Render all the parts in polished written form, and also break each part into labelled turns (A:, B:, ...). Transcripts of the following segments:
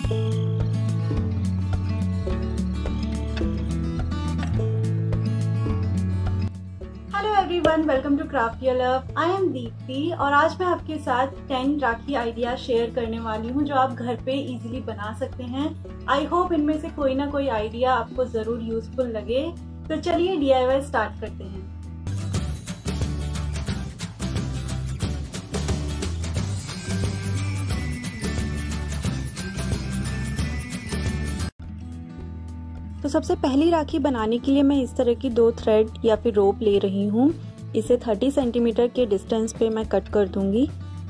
A: Everyone, welcome to craft your love. I am Deepti और आज मैं आपके साथ 10 राखी आइडिया शेयर करने वाली हूँ जो आप घर पे इजीली बना सकते हैं। आई होप इनमें से कोई ना कोई आइडिया आपको जरूर यूजफुल लगे। तो चलिए DIY स्टार्ट करते हैं। तो सबसे पहली राखी बनाने के लिए मैं इस तरह की 2 थ्रेड या फिर रोप ले रही हूँ। इसे 30 सेंटीमीटर के डिस्टेंस पे मैं कट कर दूंगी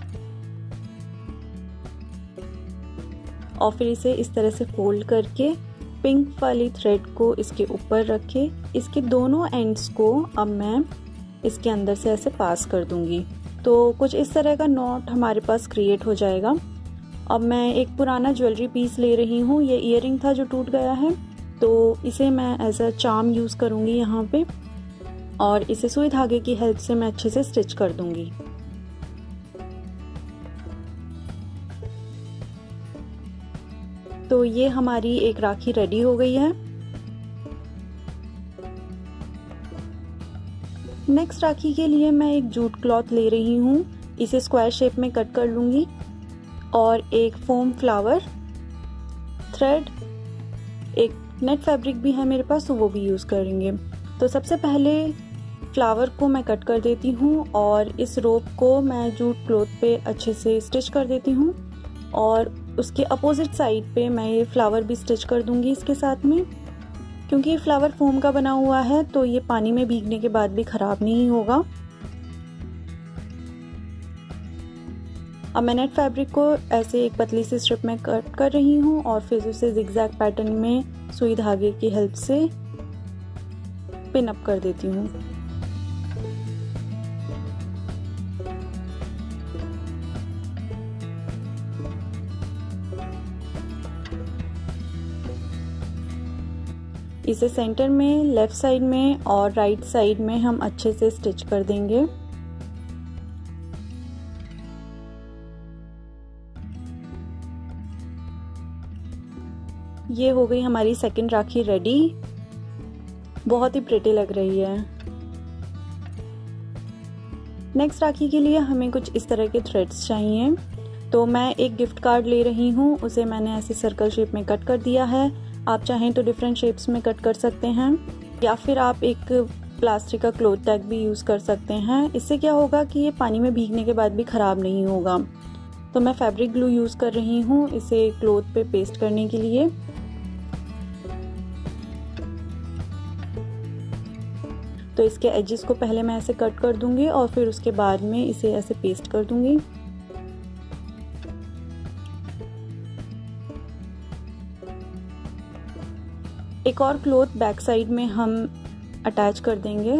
A: और फिर इसे इस तरह से फोल्ड करके पिंक वाली थ्रेड को इसके ऊपर रखे इसके दोनों एंड्स को अब मैं इसके अंदर से ऐसे पास कर दूंगी। तो कुछ इस तरह का नॉट हमारे पास क्रिएट हो जाएगा। अब मैं एक पुराना ज्वेलरी पीस ले रही हूँ। ये ईयरिंग था जो टूट गया है, तो इसे मैं एज अ चार्म यूज करूंगी यहाँ पे और इसे सुई धागे की हेल्प से मैं अच्छे से स्टिच कर दूंगी। तो ये हमारी एक राखी रेडी हो गई है। नेक्स्ट राखी के लिए मैं एक जूट क्लॉथ ले रही हूँ। इसे स्क्वायर शेप में कट कर लूंगी और एक फोम फ्लावर, थ्रेड, एक नेट फैब्रिक भी है मेरे पास तो वो भी यूज करेंगे। तो सबसे पहले फ्लावर को मैं कट कर देती हूँ और इस रोप को मैं जूट क्लॉथ पे अच्छे से स्टिच कर देती हूँ और उसके अपोजिट साइड पे मैं ये फ्लावर भी स्टिच कर दूंगी इसके साथ में। क्योंकि ये फ्लावर फोम का बना हुआ है तो ये पानी में भीगने के बाद भी खराब नहीं होगा। अब मैं नेट फैब्रिक को ऐसे एक पतली सी स्ट्रिप में कट कर रही हूँ और फिर उसे जिगजैग पैटर्न में सुई धागे की हेल्प से पिन अप कर देती हूँ। इसे सेंटर में, लेफ्ट साइड में और राइट साइड में हम अच्छे से स्टिच कर देंगे। ये हो गई हमारी सेकंड राखी रेडी। बहुत ही प्रिटी लग रही है। नेक्स्ट राखी के लिए हमें कुछ इस तरह के थ्रेड्स चाहिए। तो मैं एक गिफ्ट कार्ड ले रही हूँ। उसे मैंने ऐसे सर्कल शेप में कट कर दिया है। आप चाहें तो डिफरेंट शेप्स में कट कर सकते हैं या फिर आप एक प्लास्टिक का क्लॉथ टैग भी यूज कर सकते हैं। इससे क्या होगा कि ये पानी में भीगने के बाद भी खराब नहीं होगा। तो मैं फैब्रिक ग्लू यूज कर रही हूँ इसे क्लॉथ पे पेस्ट करने के लिए। तो इसके एजेस को पहले मैं ऐसे कट कर दूंगी और फिर उसके बाद में इसे ऐसे पेस्ट कर दूंगी। एक और क्लॉथ बैक साइड में हम अटैच कर देंगे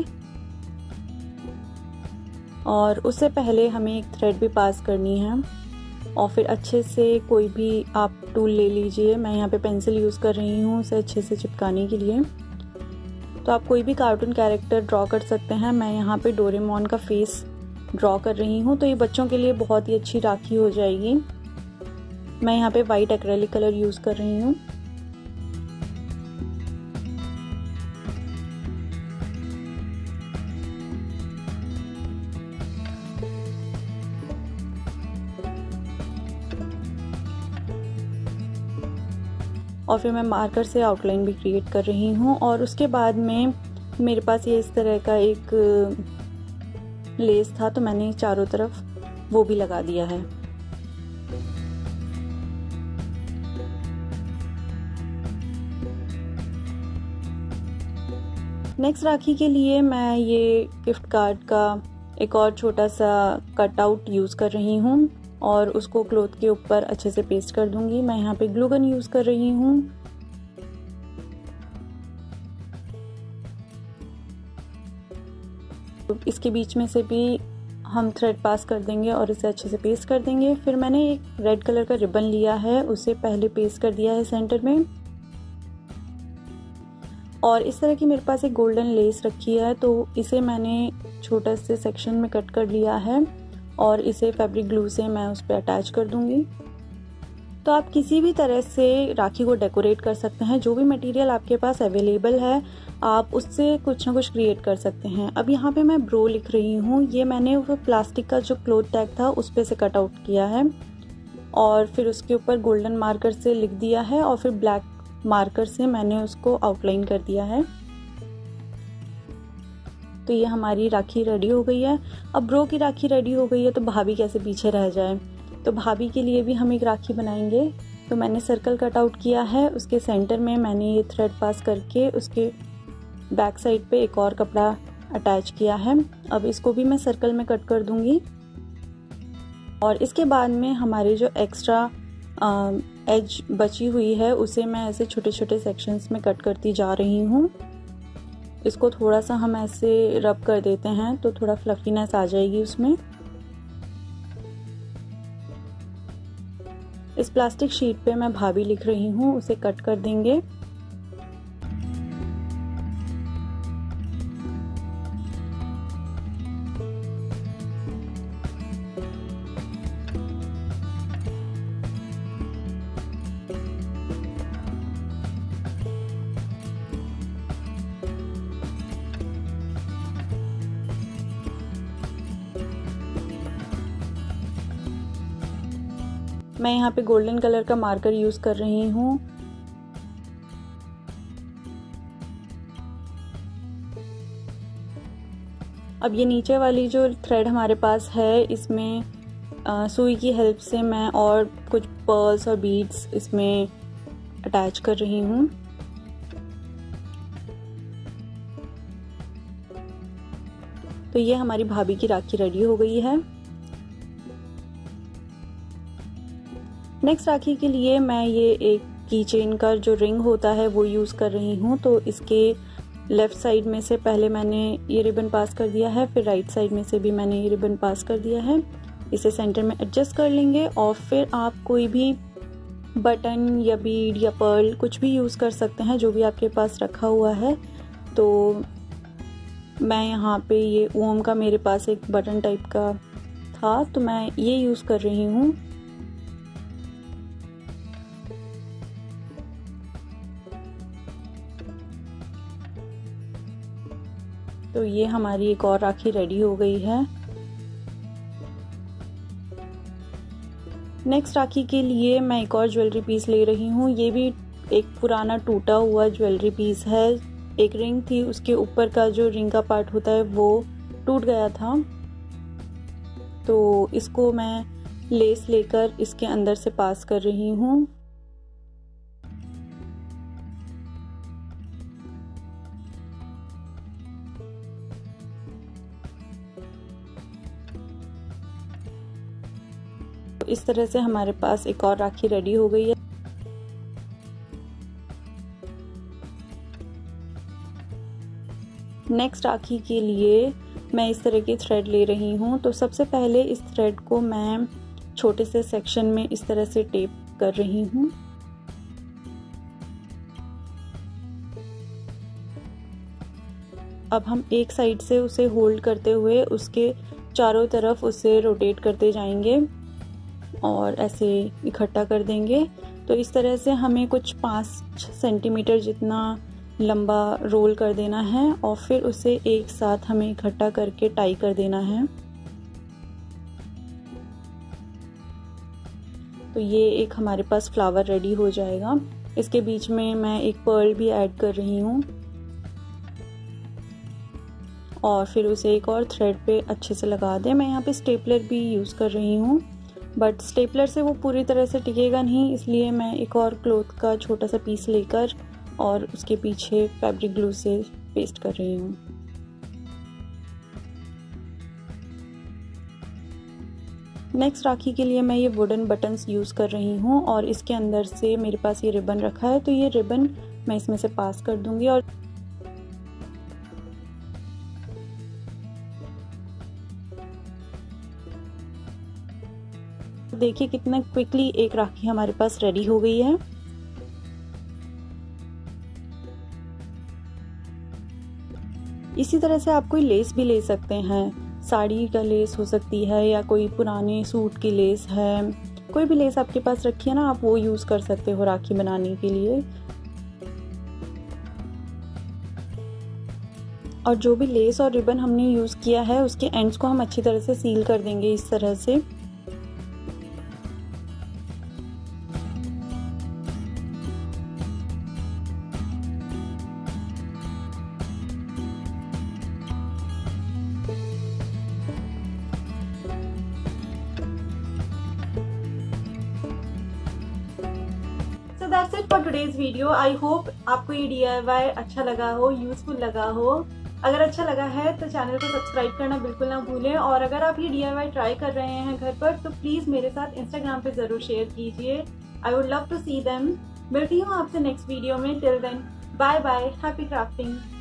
A: और उससे पहले हमें एक थ्रेड भी पास करनी है और फिर अच्छे से कोई भी आप टूल ले लीजिए। मैं यहाँ पे पेंसिल यूज कर रही हूँ उसे अच्छे से चिपकाने के लिए। तो आप कोई भी कार्टून कैरेक्टर ड्रॉ कर सकते हैं। मैं यहाँ पे डोरेमोन का फेस ड्रॉ कर रही हूँ। तो ये बच्चों के लिए बहुत ही अच्छी राखी हो जाएगी। मैं यहाँ पे वाइट एक्रेलिक कलर यूज कर रही हूँ। और फिर मैं मार्कर से आउटलाइन भी क्रिएट कर रही हूँ और उसके बाद में मेरे पास ये इस तरह का एक लेस था तो मैंने चारों तरफ वो भी लगा दिया है। नेक्स्ट राखी के लिए मैं ये गिफ्ट कार्ड का एक और छोटा सा कटआउट यूज कर रही हूँ और उसको क्लॉथ के ऊपर अच्छे से पेस्ट कर दूंगी। मैं यहाँ पे ग्लू गन यूज कर रही हूँ। इसके बीच में से भी हम थ्रेड पास कर देंगे और इसे अच्छे से पेस्ट कर देंगे। फिर मैंने एक रेड कलर का रिबन लिया है, उसे पहले पेस्ट कर दिया है सेंटर में और इस तरह की मेरे पास एक गोल्डन लेस रखी है तो इसे मैंने छोटा से सेक्शन में कट कर लिया है और इसे फैब्रिक ग्लू से मैं उस पर अटैच कर दूंगी। तो आप किसी भी तरह से राखी को डेकोरेट कर सकते हैं। जो भी मटेरियल आपके पास अवेलेबल है आप उससे कुछ ना कुछ क्रिएट कर सकते हैं। अब यहाँ पे मैं ब्रो लिख रही हूँ। ये मैंने वो प्लास्टिक का जो क्लोथ टैग था उस पे से कट आउट किया है और फिर उसके ऊपर गोल्डन मार्कर से लिख दिया है और फिर ब्लैक मार्कर से मैंने उसको आउटलाइन कर दिया है। तो ये हमारी राखी रेडी हो गई है। अब ब्रो की राखी रेडी हो गई है तो भाभी कैसे पीछे रह जाए। तो भाभी के लिए भी हम एक राखी बनाएंगे। तो मैंने सर्कल कट आउट किया है, उसके सेंटर में मैंने ये थ्रेड पास करके उसके बैक साइड पे एक और कपड़ा अटैच किया है। अब इसको भी मैं सर्कल में कट कर दूंगी और इसके बाद में हमारे जो एक्स्ट्रा एज बची हुई है उसे मैं ऐसे छोटे छोटे सेक्शंस में कट करती जा रही हूँ। इसको थोड़ा सा हम ऐसे रब कर देते हैं तो थोड़ा फ्लफीनेस आ जाएगी उसमें। इस प्लास्टिक शीट पे मैं भाभी लिख रही हूँ, उसे कट कर देंगे। मैं यहाँ पे गोल्डन कलर का मार्कर यूज कर रही हूँ। अब ये नीचे वाली जो थ्रेड हमारे पास है इसमें सुई की हेल्प से मैं और कुछ पर्ल्स और बीड्स इसमें अटैच कर रही हूँ। तो ये हमारी भाभी की राखी रेडी हो गई है। नेक्स्ट राखी के लिए मैं ये एक की चेन का जो रिंग होता है वो यूज कर रही हूँ। तो इसके लेफ्ट साइड में से पहले मैंने ये रिबन पास कर दिया है, फिर राइट साइड में से भी मैंने ये रिबन पास कर दिया है। इसे सेंटर में एडजस्ट कर लेंगे और फिर आप कोई भी बटन या बीड या पर्ल कुछ भी यूज कर सकते हैं जो भी आपके पास रखा हुआ है। तो मैं यहाँ पे ये ओम का मेरे पास एक बटन टाइप का था तो मैं ये यूज कर रही हूँ। तो ये हमारी एक और राखी रेडी हो गई है। नेक्स्ट राखी के लिए मैं एक और ज्वेलरी पीस ले रही हूँ। ये भी एक पुराना टूटा हुआ ज्वेलरी पीस है। एक रिंग थी, उसके ऊपर का जो रिंग का पार्ट होता है वो टूट गया था। तो इसको मैं लेस लेकर इसके अंदर से पास कर रही हूँ। इस तरह से हमारे पास एक और राखी रेडी हो गई है। नेक्स्ट राखी के लिए मैं इस तरह की थ्रेड ले रही हूँ। तो सबसे पहले इस थ्रेड को मैं छोटे से सेक्शन में इस तरह से टेप कर रही हूँ। अब हम एक साइड से उसे होल्ड करते हुए उसके चारों तरफ उसे रोटेट करते जाएंगे और ऐसे इकट्ठा कर देंगे। तो इस तरह से हमें कुछ 5 सेंटीमीटर जितना लंबा रोल कर देना है और फिर उसे एक साथ हमें इकट्ठा करके टाई कर देना है। तो ये एक हमारे पास फ्लावर रेडी हो जाएगा। इसके बीच में मैं एक पर्ल भी ऐड कर रही हूँ और फिर उसे एक और थ्रेड पे अच्छे से लगा दें। मैं यहाँ पे स्टेपलर भी यूज़ कर रही हूँ बट स्टेपलर से वो पूरी तरह से टिकेगा नहीं, इसलिए मैं एक और क्लॉथ का छोटा सा पीस लेकर और उसके पीछे फैब्रिक ग्लू से पेस्ट कर रही हूँ। नेक्स्ट राखी के लिए मैं ये वुडन बटन्स यूज़ कर रही हूँ और इसके अंदर से मेरे पास ये रिबन रखा है तो ये रिबन मैं इसमें से पास कर दूंगी। और देखिए कितना क्विकली एक राखी हमारे पास रेडी हो गई है। इसी तरह से आप कोई लेस भी ले सकते हैं। साड़ी का लेस हो सकती है या कोई पुराने सूट की लेस है, कोई भी लेस आपके पास रखी है ना, आप वो यूज़ कर सकते हो राखी बनाने के लिए। और जो भी लेस और रिबन हमने यूज़ किया है उसके एंड्स को हम अच्छी तरह से सील कर देंगे इस तरह से।
B: That's it for today's video. I hope आपको ये DIY अच्छा लगा हो, यूजफुल लगा हो। अगर अच्छा लगा है तो चैनल को सब्सक्राइब करना बिल्कुल ना भूलें, और अगर आप ये DIY ट्राई कर रहे हैं घर पर तो प्लीज़ मेरे साथ इंस्टाग्राम पे ज़रूर शेयर कीजिए। I would love to see them. मिलती हूँ आपसे नेक्स्ट वीडियो में। Till then bye bye, happy crafting.